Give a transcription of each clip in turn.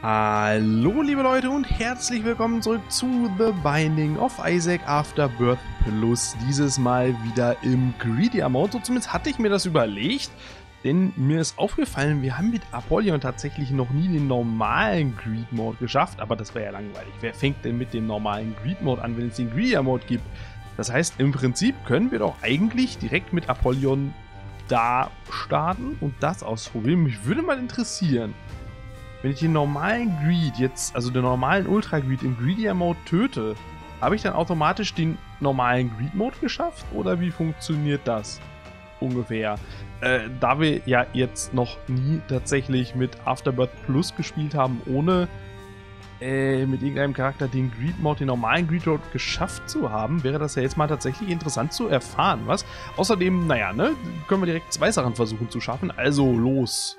Hallo liebe Leute und herzlich willkommen zurück zu The Binding of Isaac Afterbirth Plus. Dieses Mal wieder im Greedier Mode. So zumindest hatte ich mir das überlegt, denn mir ist aufgefallen, wir haben mit Apollyon tatsächlich noch nie den normalen Greed Mode geschafft. Aber das wäre ja langweilig. Wer fängt denn mit dem normalen Greed Mode an, wenn es den Greedier Mode gibt? Das heißt, im Prinzip können wir doch eigentlich direkt mit Apollyon da starten und das ausprobieren. Mich würde mal interessieren, wenn ich den normalen Greed jetzt, also den normalen Ultra Greed im Greedier Mode töte, habe ich dann automatisch den normalen Greed Mode geschafft? Oder wie funktioniert das ungefähr? Da wir ja jetzt noch nie tatsächlich mit Afterbirth Plus gespielt haben, ohne mit irgendeinem Charakter den Greed Mode, den normalen Greed Mode geschafft zu haben, wäre das ja jetzt mal tatsächlich interessant zu erfahren, was? Außerdem, naja, ne, können wir direkt zwei Sachen versuchen zu schaffen, also los.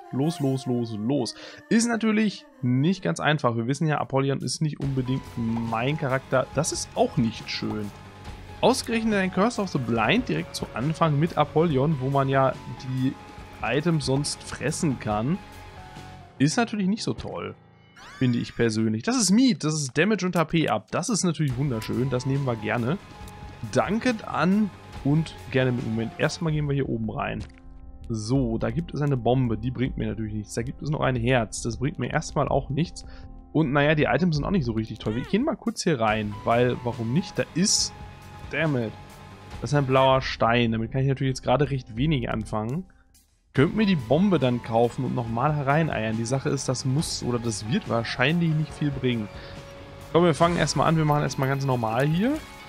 Ist natürlich nicht ganz einfach, wir wissen ja, Apollyon ist nicht unbedingt mein Charakter, das ist auch nicht schön. Ausgerechnet ein Curse of the Blind direkt zu Anfang mit Apollyon, wo man ja die Items sonst fressen kann, ist natürlich nicht so toll. Finde ich persönlich. Das ist Meat, das ist Damage und HP ab. Das ist natürlich wunderschön, das nehmen wir gerne. Dankend an und gerne mit Moment. Erstmal gehen wir hier oben rein. So, da gibt es eine Bombe, die bringt mir natürlich nichts. Da gibt es noch ein Herz, das bringt mir erstmal auch nichts. Und naja, die Items sind auch nicht so richtig toll. Wir gehen mal kurz hier rein, weil, warum nicht? Da ist, dammit, das ist ein blauer Stein. Damit kann ich natürlich jetzt gerade recht wenig anfangen. Könnt mir die Bombe dann kaufen und nochmal hereineiern. Die Sache ist, das muss oder das wird wahrscheinlich nicht viel bringen. Komm, wir fangen erstmal an. Wir machen erstmal ganz normal hier.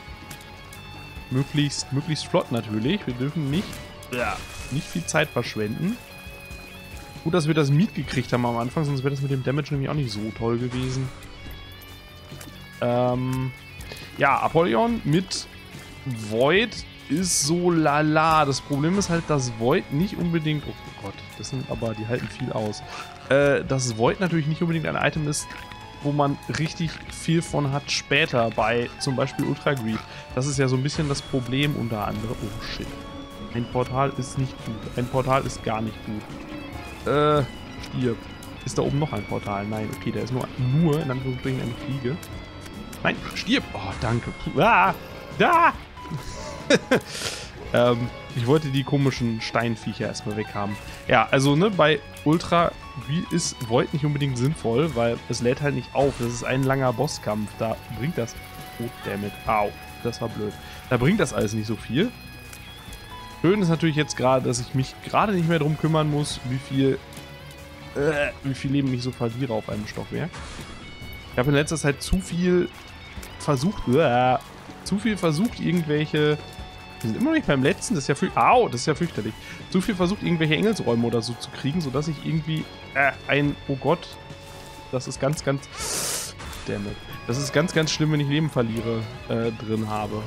Möglichst flott natürlich. Wir dürfen nicht viel Zeit verschwenden. Gut, dass wir das Meat gekriegt haben am Anfang, sonst wäre das mit dem Damage nämlich auch nicht so toll gewesen. Ja, Apollyon mit Void ist so lala. Das Problem ist halt, dass Void nicht unbedingt... Oh Gott, das sind aber... Die halten viel aus. Dass Void natürlich nicht unbedingt ein Item ist, wo man richtig viel von hat später bei zum Beispiel Ultra Greed. Das ist ja so ein bisschen das Problem unter anderem. Oh shit. Ein Portal ist nicht gut. Ein Portal ist gar nicht gut. Stirb. Ist da oben noch ein Portal? Nein, okay, da ist nur in Anführungsstrichen eine Fliege. Nein, stirb! Oh, danke. Ah! Da! Ich wollte die komischen Steinviecher erstmal weghaben. Ja, also ne, bei Ultra Greed ist Void nicht unbedingt sinnvoll, weil es lädt halt nicht auf. Das ist ein langer Bosskampf. Da bringt das... Oh, dammit. Au, das war blöd. Da bringt das alles nicht so viel. Schön ist natürlich jetzt gerade, dass ich mich gerade nicht mehr darum kümmern muss, wie viel Leben ich so verliere auf einem Stockwerk. Ich habe in letzter Zeit zu viel versucht, irgendwelche... Wir sind immer noch nicht beim letzten, das ist ja fürchterlich. Zu viel versucht, irgendwelche Engelsräume oder so zu kriegen, sodass ich irgendwie oh Gott, das ist ganz schlimm, wenn ich Leben verliere, drin habe.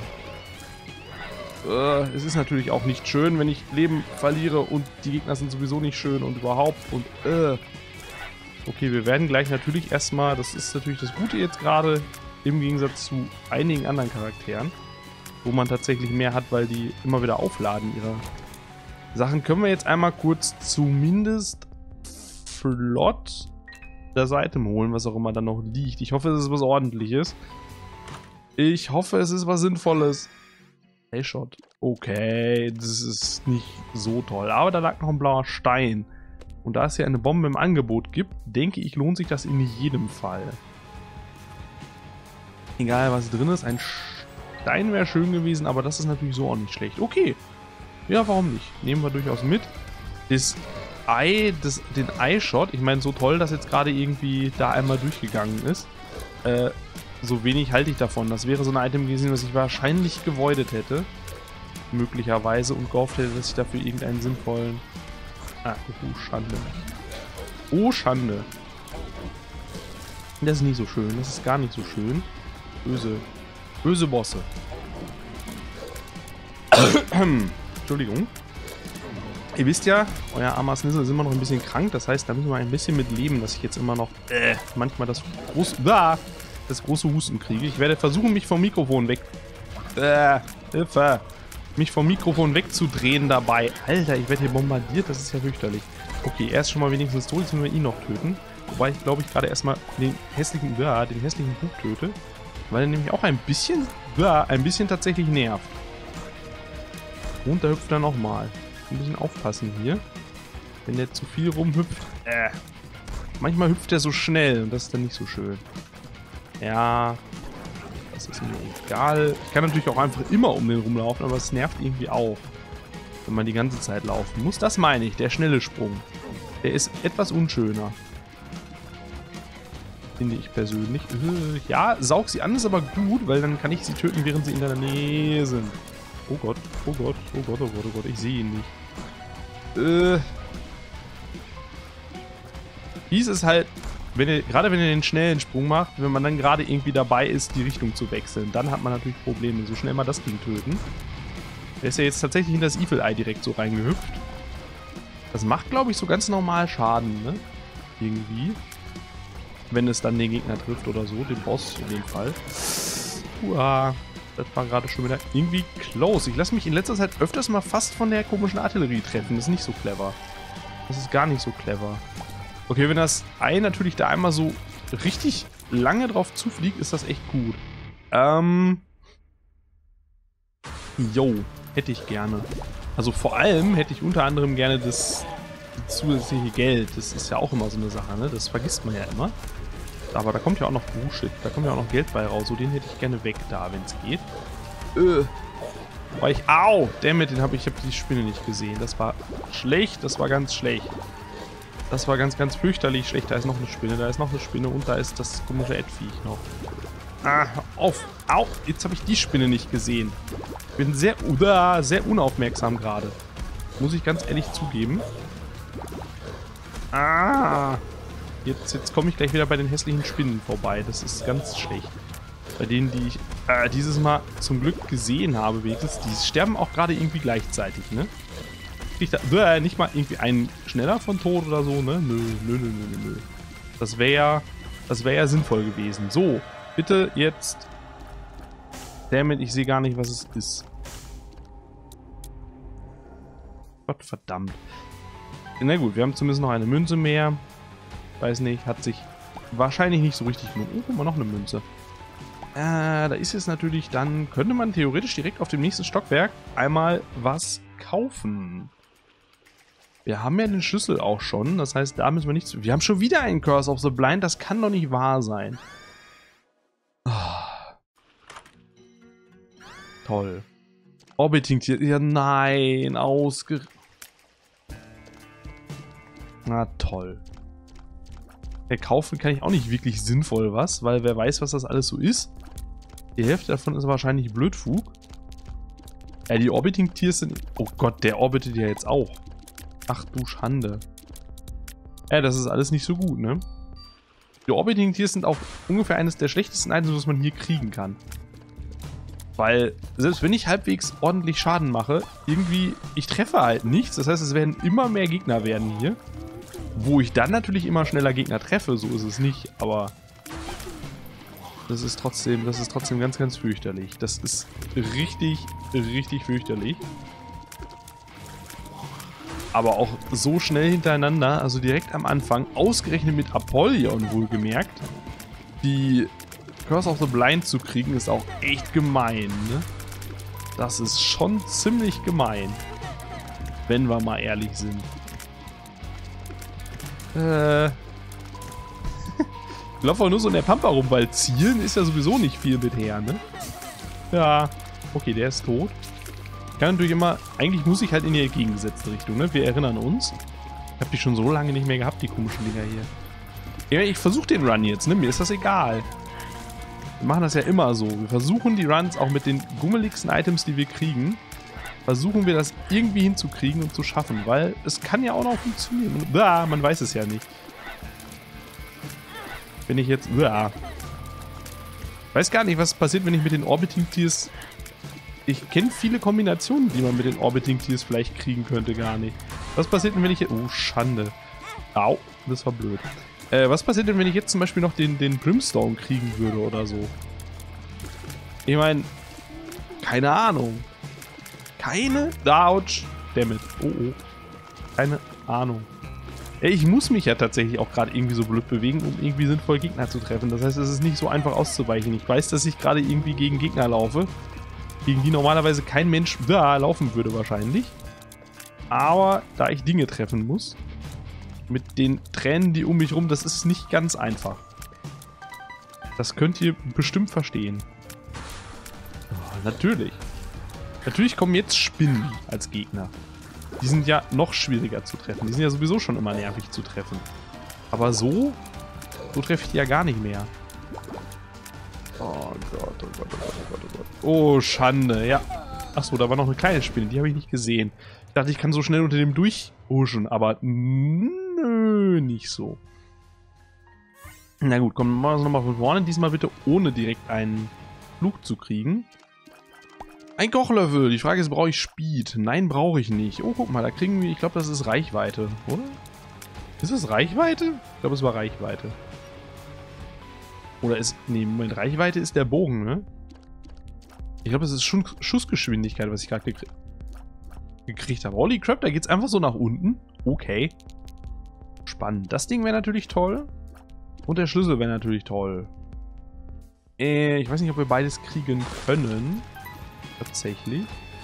Es ist natürlich auch nicht schön, wenn ich Leben verliere und die Gegner sind sowieso nicht schön und überhaupt und Okay, wir werden gleich natürlich erstmal, das ist natürlich das Gute jetzt gerade, im Gegensatz zu einigen anderen Charakteren, wo man tatsächlich mehr hat, weil die immer wieder aufladen ihre Sachen. Können wir jetzt einmal kurz zumindest flott das Item holen, was auch immer dann noch liegt. Ich hoffe, es ist was Ordentliches. Ich hoffe, es ist was Sinnvolles. Shot. Okay, das ist nicht so toll. Aber da lag noch ein blauer Stein. Und da es hier eine Bombe im Angebot gibt, denke ich, lohnt sich das in jedem Fall. Egal, was drin ist. Ein Stein wäre schön gewesen, aber das ist natürlich so auch nicht schlecht. Okay. Ja, warum nicht? Nehmen wir durchaus mit. Den Eye-Shot. Ich meine, so toll, dass jetzt gerade irgendwie da einmal durchgegangen ist. So wenig halte ich davon. Das wäre so ein Item gewesen, was ich wahrscheinlich gewoidet hätte. Möglicherweise und gehofft hätte, dass ich dafür irgendeinen sinnvollen... oh Schande. Oh Schande. Das ist nicht so schön. Das ist gar nicht so schön. Böse Bosse. Entschuldigung. Ihr wisst ja, euer armer Snissel ist immer noch ein bisschen krank. Das heißt, da müssen wir ein bisschen mit leben, dass ich jetzt immer noch manchmal das große Husten kriege. Ich werde versuchen, mich vom Mikrofon Hilfe! Mich vom Mikrofon wegzudrehen dabei. Alter, ich werde hier bombardiert. Das ist ja fürchterlich. Okay, er ist schon mal wenigstens tot. Jetzt müssen wir ihn noch töten. Wobei ich glaube ich gerade erstmal den hässlichen Bug töte. Weil er nämlich auch ein bisschen tatsächlich nervt. Und da hüpft er nochmal. Ein bisschen aufpassen hier. Wenn der zu viel rumhüpft. Manchmal hüpft er so schnell und das ist dann nicht so schön. Ja. Das ist mir egal. Ich kann natürlich auch einfach immer um den rumlaufen, aber es nervt irgendwie auch. Wenn man die ganze Zeit laufen muss. Das meine ich, der schnelle Sprung. Der ist etwas unschöner. Finde ich persönlich. Ja, saug sie an, ist aber gut, weil dann kann ich sie töten, während sie in der Nähe sind. Oh Gott, oh Gott, oh Gott, oh Gott, oh Gott, ich sehe ihn nicht. Dies ist halt, gerade wenn ihr den schnellen Sprung macht, wenn man dann gerade irgendwie dabei ist, die Richtung zu wechseln, dann hat man natürlich Probleme. So schnell mal das Ding töten. Der ist ja jetzt tatsächlich in das Evil Eye direkt so reingehüpft. Das macht, glaube ich, so ganz normal Schaden, ne? Irgendwie. Wenn es dann den Gegner trifft oder so, den Boss in dem Fall. Uah, das war gerade schon wieder irgendwie close. Ich lasse mich in letzter Zeit öfters mal fast von der komischen Artillerie treffen. Das ist nicht so clever. Das ist gar nicht so clever. Okay, wenn das Ei natürlich da einmal so richtig lange drauf zufliegt, ist das echt gut. Jo, hätte ich gerne. Also vor allem hätte ich unter anderem gerne das zusätzliche Geld. Das ist ja auch immer so eine Sache, ne? Das vergisst man ja immer. Aber da kommt ja auch noch Bullshit. Da kommt ja auch noch Geld bei raus. So, den hätte ich gerne weg da, wenn es geht. Wobei ich... Au! Dammit, ich habe die Spinne nicht gesehen. Das war schlecht. Das war ganz schlecht. Das war ganz, ganz fürchterlich schlecht. Da ist noch eine Spinne. Da ist noch eine Spinne. Und da ist das komische Edviech noch. Ah, hör auf! Au! Jetzt habe ich die Spinne nicht gesehen. Ich bin sehr unaufmerksam gerade. Muss ich ganz ehrlich zugeben. Ah! Jetzt komme ich gleich wieder bei den hässlichen Spinnen vorbei. Das ist ganz schlecht. Bei denen, die ich dieses Mal zum Glück gesehen habe, wenigstens. Die sterben auch gerade irgendwie gleichzeitig, ne? Kriegt da nicht mal irgendwie einen schneller von Tod oder so, ne? Nö. Das wäre ja sinnvoll gewesen. So, bitte jetzt. Dammit, ich sehe gar nicht, was es ist. Gott verdammt. Na gut, wir haben zumindest noch eine Münze mehr. Weiß nicht, hat sich wahrscheinlich nicht so richtig gelohnt. Oh, guck mal, noch eine Münze. Da ist es natürlich, dann könnte man theoretisch direkt auf dem nächsten Stockwerk einmal was kaufen. Wir haben ja den Schlüssel auch schon, das heißt, da müssen wir nichts... Wir haben schon wieder einen Curse of the Blind, das kann doch nicht wahr sein. Oh. Toll. Orbiting Tier, ja nein, Na toll. Kaufen kann ich auch nicht wirklich sinnvoll was, weil wer weiß, was das alles so ist. Die Hälfte davon ist wahrscheinlich Blödfug. Die Orbiting Tiers sind... Oh Gott, der orbitet ja jetzt auch. Ach du Schande. Das ist alles nicht so gut, ne? Die Orbiting Tiers sind auch ungefähr eines der schlechtesten Items, was man hier kriegen kann. Weil, selbst wenn ich halbwegs ordentlich Schaden mache, irgendwie, ich treffe halt nichts. Das heißt, es werden immer mehr Gegner werden hier. Wo ich dann natürlich immer schneller Gegner treffe, so ist es nicht, aber das ist trotzdem ganz, ganz fürchterlich. Das ist richtig, richtig fürchterlich. Aber auch so schnell hintereinander, also direkt am Anfang, ausgerechnet mit Apollyon wohlgemerkt, die Curse of the Blind zu kriegen, ist auch echt gemein, ne? Das ist schon ziemlich gemein. Wenn wir mal ehrlich sind. Ich laufe auch nur so in der Pampa rum, weil zielen ist ja sowieso nicht viel mit her, ne? Ja, okay, der ist tot. Ich kann natürlich immer, eigentlich muss ich halt in die entgegengesetzte Richtung, ne? Wir erinnern uns. Ich habe die schon so lange nicht mehr gehabt, die komischen Dinger hier. Ja, ich versuche den Run jetzt, ne? Mir ist das egal. Wir machen das ja immer so. Wir versuchen die Runs auch mit den gummeligsten Items, die wir kriegen, versuchen wir das irgendwie hinzukriegen und zu schaffen, weil es kann ja auch noch funktionieren. Man weiß es ja nicht. Wenn ich jetzt... weiß gar nicht, was passiert, wenn ich mit den Orbiting Tiers... Ich kenne viele Kombinationen, die man mit den Orbiting Tiers vielleicht kriegen könnte, gar nicht. Was passiert denn, wenn ich... Oh, Schande. Au, das war blöd. Was passiert denn, wenn ich jetzt zum Beispiel noch den Brimstone kriegen würde oder so? Ich meine... Keine Ahnung. Keine... Ouch. Dammit. Oh, oh. Keine Ahnung. Ja, ich muss mich ja tatsächlich auch gerade irgendwie so blöd bewegen, um irgendwie sinnvoll Gegner zu treffen. Das heißt, es ist nicht so einfach auszuweichen. Ich weiß, dass ich gerade irgendwie gegen Gegner laufe, gegen die normalerweise kein Mensch da laufen würde wahrscheinlich. Aber da ich Dinge treffen muss, mit den Tränen, die um mich rum, das ist nicht ganz einfach. Das könnt ihr bestimmt verstehen. Oh, natürlich. Natürlich kommen jetzt Spinnen als Gegner. Die sind ja noch schwieriger zu treffen. Die sind ja sowieso schon immer nervig zu treffen. Aber so treffe ich die ja gar nicht mehr. Oh Gott, oh Gott, oh Gott, oh Gott, oh Gott. Oh, Schande, ja. Achso, da war noch eine kleine Spinne, die habe ich nicht gesehen. Ich dachte, ich kann so schnell unter dem durchhuschen, aber nö, nicht so. Na gut, komm, machen wir es nochmal von vorne. Diesmal bitte ohne direkt einen Flug zu kriegen. Ein Kochlöffel. Die Frage ist, brauche ich Speed? Nein, brauche ich nicht. Oh, guck mal, da kriegen wir, ich glaube, das ist Reichweite, oder? Ist es Reichweite? Ich glaube, es war Reichweite. Oder ist, nee, Moment, Reichweite ist der Bogen, ne? Ich glaube, es ist schon Schussgeschwindigkeit, was ich gerade gekriegt habe. Holy crap, da geht's einfach so nach unten. Okay. Spannend. Das Ding wäre natürlich toll. Und der Schlüssel wäre natürlich toll. Ich weiß nicht, ob wir beides kriegen können. Tatsächlich.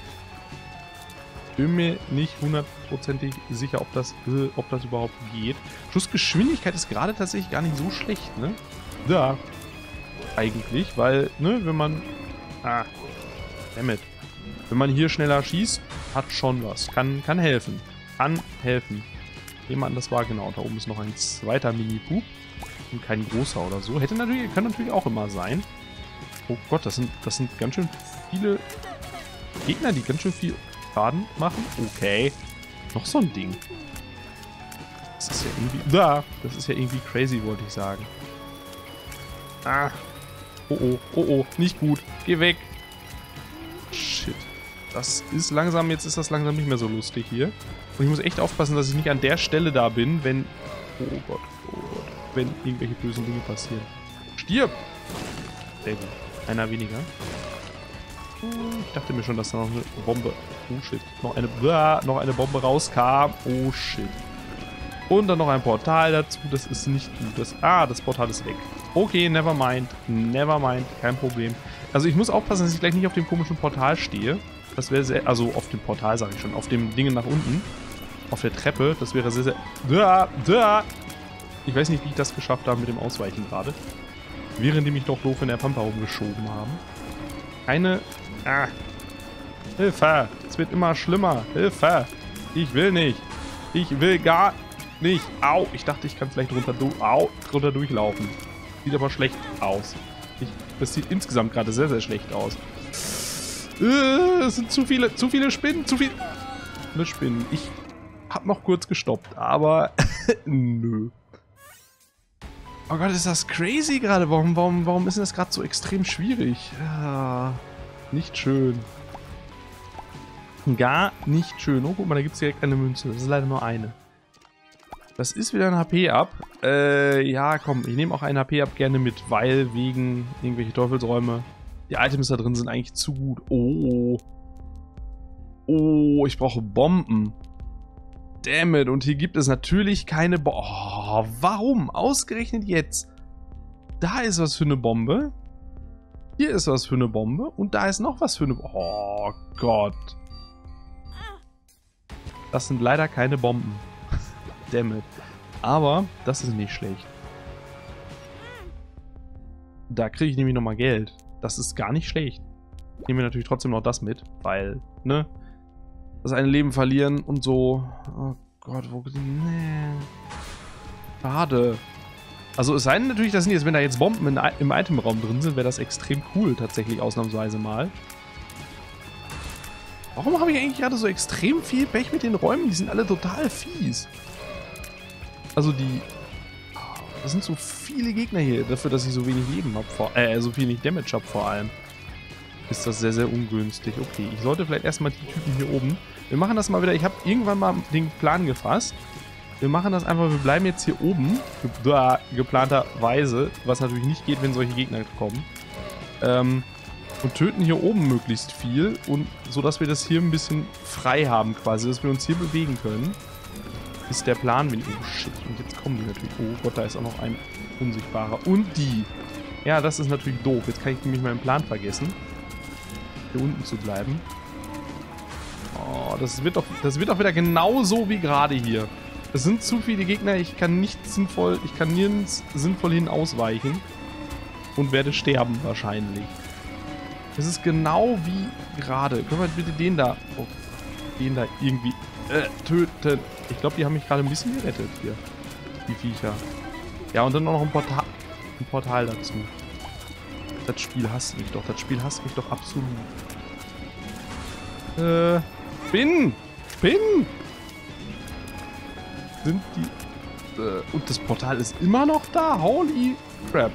Bin mir nicht hundertprozentig sicher, ob das überhaupt geht. Schussgeschwindigkeit ist gerade tatsächlich gar nicht so schlecht, ne? Ja. Eigentlich, weil, ne, wenn man... Ah. Dammit. Wenn man hier schneller schießt, hat schon was. Kann helfen. Kann helfen. Nehmen wir an, das war genau. Da oben ist noch ein zweiter Mini-Pup. Und kein großer oder so. Kann natürlich auch immer sein. Oh Gott, das sind ganz schön viele Gegner, die ganz schön viel Schaden machen. Okay. Noch so ein Ding. Das ist ja irgendwie... Das ist ja irgendwie crazy, wollte ich sagen. Ah. Oh oh, oh oh, nicht gut. Geh weg. Shit. Das ist langsam, jetzt ist das langsam nicht mehr so lustig hier. Und ich muss echt aufpassen, dass ich nicht an der Stelle da bin, wenn... Oh Gott, oh Gott. Wenn irgendwelche bösen Dinge passieren. Stirb! Sehr gut. Einer weniger. Ich dachte mir schon, dass da noch eine Bombe... Oh shit. Noch eine Bombe rauskam. Oh shit. Und dann noch ein Portal dazu. Das ist nicht gut. Das Portal ist weg. Okay, never mind. Never mind. Kein Problem. Also ich muss aufpassen, dass ich gleich nicht auf dem komischen Portal stehe. Das wäre sehr... Also auf dem Portal, sage ich schon. Auf dem Ding nach unten. Auf der Treppe. Das wäre sehr, sehr... Ich weiß nicht, wie ich das geschafft habe mit dem Ausweichen gerade. Während die mich doch doof in der Pampa rumgeschoben haben. Keine... Ah. Hilfe! Es wird immer schlimmer. Hilfe! Ich will nicht. Ich will gar nicht. Au! Ich dachte, ich kann vielleicht drunter durchlaufen. Sieht aber schlecht aus. Das sieht insgesamt gerade sehr, sehr schlecht aus. Es sind zu viele Spinnen. Zu viele Spinnen. Ich habe noch kurz gestoppt, aber nö. Oh Gott, ist das crazy gerade? Warum ist das gerade so extrem schwierig? Ja, nicht schön. Gar nicht schön. Oh, guck mal, da gibt es direkt eine Münze. Das ist leider nur eine. Das ist wieder ein HP ab. Ja, komm, ich nehme auch ein HP ab gerne mit, weil wegen irgendwelche Teufelsräume. Die Items da drin sind eigentlich zu gut. Oh. Oh, ich brauche Bomben. Dammit, und hier gibt es natürlich keine Bombe. Oh, warum? Ausgerechnet jetzt. Da ist was für eine Bombe. Hier ist was für eine Bombe. Und da ist noch was für eine Bombe. Oh Gott. Das sind leider keine Bomben. Dammit. Aber das ist nicht schlecht. Da kriege ich nämlich nochmal Geld. Das ist gar nicht schlecht. Nehmen wir natürlich trotzdem noch das mit, weil, ne? Das eine Leben verlieren und so. Oh Gott, wo... Nee. Schade. Also es sei denn natürlich, dass wenn da jetzt Bomben im Itemraum drin sind, wäre das extrem cool, tatsächlich ausnahmsweise mal. Warum habe ich eigentlich gerade so extrem viel Pech mit den Räumen? Die sind alle total fies. Also die... Das sind so viele Gegner hier, dafür, dass ich so wenig Leben habe, so wenig Damage habe vor allem. Ist das sehr, sehr ungünstig. Okay, ich sollte vielleicht erstmal die Typen hier oben... Wir machen das mal wieder. Ich habe irgendwann mal den Plan gefasst. Wir machen das einfach, wir bleiben jetzt hier oben. Geplanterweise. Was natürlich nicht geht, wenn solche Gegner kommen. Und töten hier oben möglichst viel. Und so, dass wir das hier ein bisschen frei haben quasi. Dass wir uns hier bewegen können. Ist der Plan, wenn... Oh, shit. Und jetzt kommen die natürlich. Oh Gott, da ist auch noch ein unsichtbarer. Und die. Ja, das ist natürlich doof. Jetzt kann ich nämlich meinen Plan vergessen. Hier unten zu bleiben. Oh, das wird doch wieder genauso wie gerade hier. Es sind zu viele Gegner. Ich kann nirgends sinnvoll hin ausweichen. Und werde sterben wahrscheinlich. Es ist genau wie gerade. Können wir bitte den da... Oh, den da irgendwie... töten. Ich glaube, die haben mich gerade ein bisschen gerettet hier. Die Viecher. Ja, und dann auch noch ein Portal dazu. Das Spiel hasst mich doch. Das Spiel hasst mich doch absolut. Spin! Sind die... und das Portal ist immer noch da? Holy crap.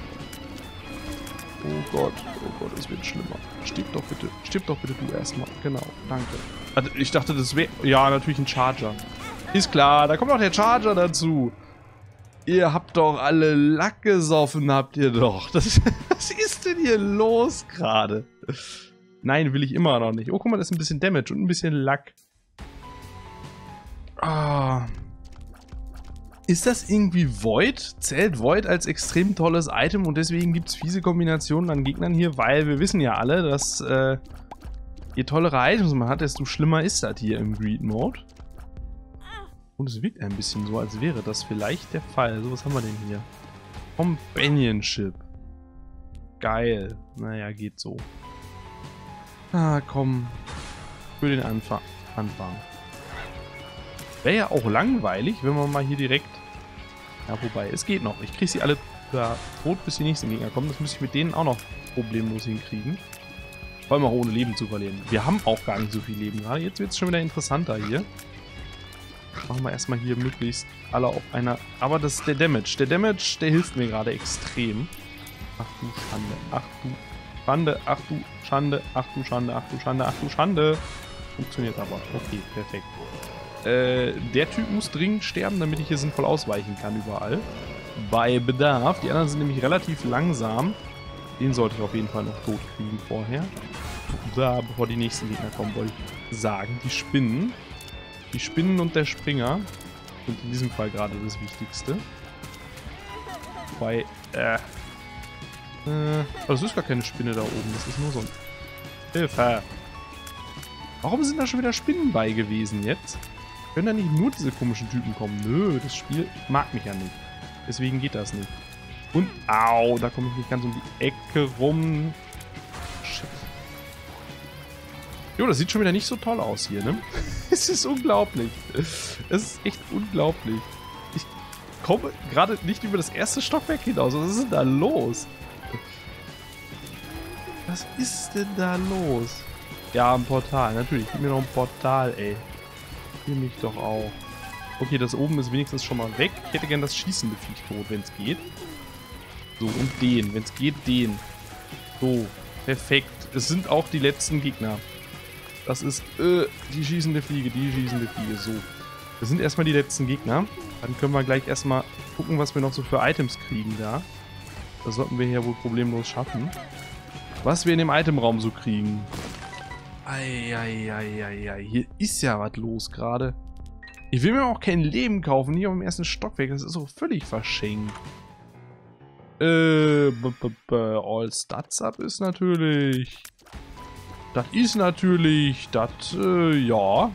Oh Gott, es wird schlimmer. Stirb doch bitte du erstmal. Genau, danke. Also ich dachte, das wäre... Ja, natürlich ein Charger. Ist klar, da kommt auch der Charger dazu. Ihr habt doch alle Lack gesoffen, habt ihr doch. Was ist denn hier los gerade? Nein, will ich immer noch nicht. Oh, guck mal, das ist ein bisschen Damage und ein bisschen Lack. Ah. Ist das irgendwie Void? Zählt Void als extrem tolles Item und deswegen gibt es fiese Kombinationen an Gegnern hier, weil wir wissen ja alle, dass je tollere Items man hat, desto schlimmer ist das hier im Greed-Mode. Und es wirkt ein bisschen so, als wäre das vielleicht der Fall. So, was haben wir denn hier? Companionship. Geil. Naja, geht so. Ah, komm. Für den Anfang. Wäre ja auch langweilig, wenn wir mal hier direkt... Ja, wobei, es geht noch. Ich kriege sie alle da tot, bis die nächsten Gegner kommen. Das müsste ich mit denen auch noch problemlos hinkriegen. Vor allem auch ohne Leben zu verlieren. Wir haben auch gar nicht so viel Leben gerade. Jetzt wird es schon wieder interessanter hier. Machen wir erstmal hier möglichst alle auf einer... Aber das ist der Damage. Der Damage, der hilft mir gerade extrem. Ach du Schande. Ach du Schande. Ach du Schande. Ach du Schande. Ach du Schande. Ach du Schande. Funktioniert aber. Okay, perfekt. Der Typ muss dringend sterben, damit ich hier sinnvoll ausweichen kann überall. Bei Bedarf. Die anderen sind nämlich relativ langsam. Den sollte ich auf jeden Fall noch tot kriegen vorher. Da, bevor die nächsten Gegner kommen, wollte ich sagen. Die Spinnen. Die Spinnen und der Springer sind in diesem Fall gerade das Wichtigste. Wobei, das ist gar keine Spinne da oben. Das ist nur so ein... Hilfe! Warum sind da schon wieder Spinnen bei gewesen jetzt? Können da nicht nur diese komischen Typen kommen? Nö, das Spiel mag mich ja nicht. Deswegen geht das nicht. Und, au, da komme ich nicht ganz um die Ecke rum. Shit. Jo, das sieht schon wieder nicht so toll aus hier, ne? Es ist unglaublich. Es ist echt unglaublich. Ich komme gerade nicht über das erste Stockwerk hinaus. Was ist denn da los? Was ist denn da los? Ja, ein Portal. Natürlich, gib mir noch ein Portal, ey. Gib mich doch auch. Okay, das oben ist wenigstens schon mal weg. Ich hätte gern das schießende Viech tot, wenn es geht. So, und den. Wenn es geht, den. So, perfekt. Es sind auch die letzten Gegner. Das ist, die schießende Fliege, So. Das sind erstmal die letzten Gegner. Dann können wir gleich erstmal gucken, was wir noch so für Items kriegen da. Das sollten wir hier wohl problemlos schaffen. Was wir in dem Itemraum so kriegen. Eieieiei. Hier ist ja was los gerade. Ich will mir auch kein Leben kaufen, hier auf dem ersten Stockwerk. Das ist so völlig verschenkt. All Stats Up ist natürlich... Das ist natürlich... Das, ja.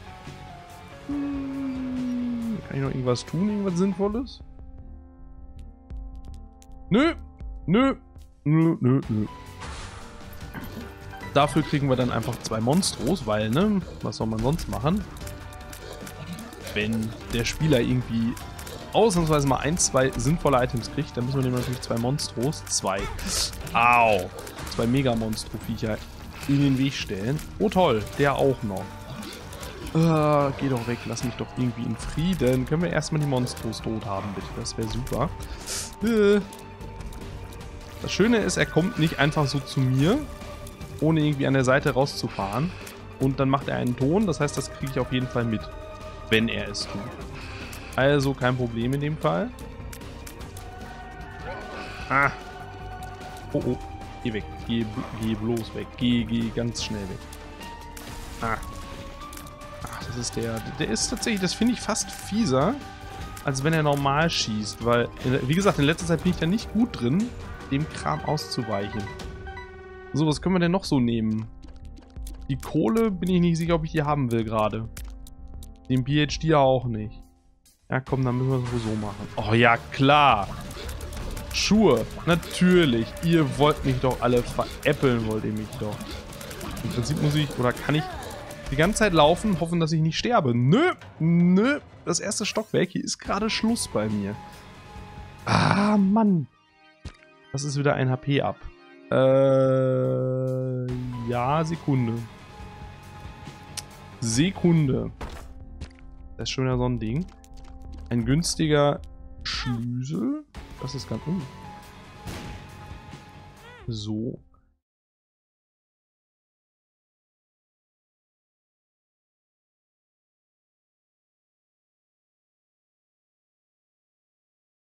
Kann ich noch irgendwas tun? Irgendwas Sinnvolles? Nö. Dafür kriegen wir dann einfach 2 Monstros, weil, ne, was soll man sonst machen? Wenn der Spieler irgendwie ausnahmsweise mal 1, 2 sinnvolle Items kriegt, dann müssen wir dem natürlich 2 Monstros, 2 Mega-Monstro-Viecher in den Weg stellen. Oh toll, der auch noch. Geh doch weg, lass mich doch irgendwie in Frieden. Können wir erstmal die Monstros tot haben, bitte? Das wäre super. Das Schöne ist, er kommt nicht einfach so zu mir, ohne irgendwie an der Seite rauszufahren. Und dann macht er einen Ton, das heißt, das kriege ich auf jeden Fall mit, wenn er es tut. Also kein Problem in dem Fall. Ah. Oh, oh. Geh weg. Geh bloß weg. Geh ganz schnell weg. Ah. Ach, das ist der. Der ist tatsächlich, das finde ich fast fieser, als wenn er normal schießt. Weil, wie gesagt, in letzter Zeit bin ich da nicht gut drin, dem Kram auszuweichen. So, was können wir denn noch so nehmen? Die Kohle bin ich nicht sicher, ob ich die haben will gerade. Den PhD auch nicht. Ja, komm, dann müssen wir es wohl so machen. Oh ja, klar. Schuhe. Natürlich. Ihr wollt mich doch alle veräppeln, wollt ihr mich doch. Im Prinzip muss ich, oder kann ich die ganze Zeit laufen, hoffen, dass ich nicht sterbe. Nö, nö. Das erste Stockwerk, hier ist gerade Schluss bei mir. Ah, Mann. Das ist wieder ein HP ab. Ja, Sekunde. Sekunde. Das ist schon wieder so ein Ding. Ein günstiger Schlüssel. Das ist ganz... So.